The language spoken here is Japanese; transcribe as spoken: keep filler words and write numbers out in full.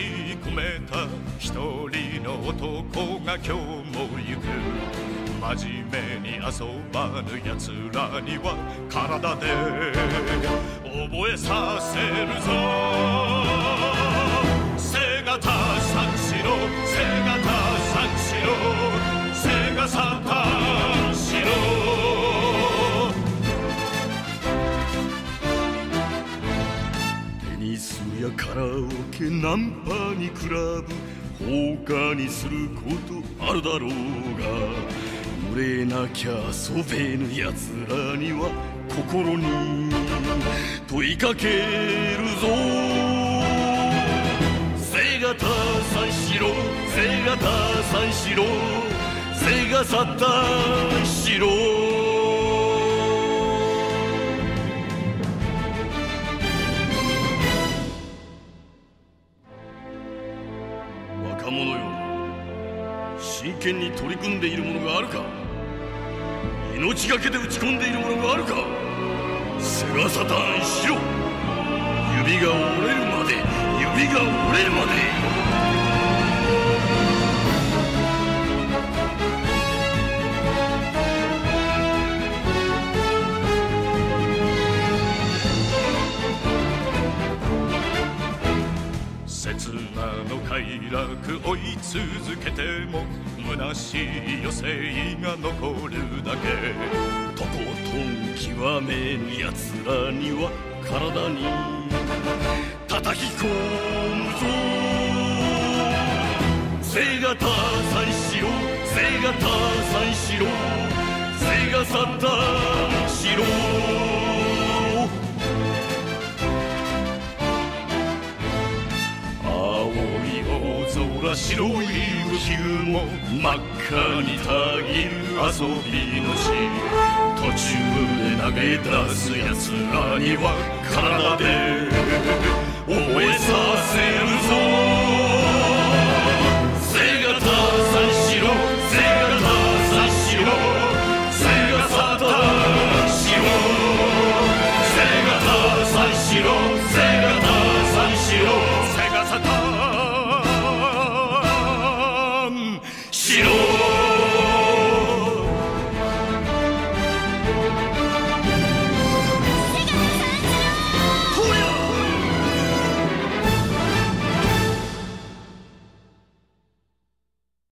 込めた一人の男が今日も行く。真面目に遊ばぬ奴らには体で覚えさせるぞ。背がた三四郎、背がた三四郎、背がさ三四郎。テニスやカラオケナンパにクラブ放火にすることあるだろうが、群れなきゃ遊べぬ奴らには心に問いかけるぞ。背がた三四郎、背がた三四郎、背がさ三四郎。若者よ、真剣に取り組んでいるものがあるか。命がけで打ち込んでいるものがあるか。背がサタンしろ。指が折れるまで、指が折れるまで。刹那の快楽追い続けても虚しい余生が残るだけ。とことん極めぬ奴らには体に叩き込むぞ。背がた三四郎、背がた三四郎、背がさ三四郎。白い浮雲真っ赤にたぎる遊びの地。途中で投げ出す奴らには体で覚えさせるぞ。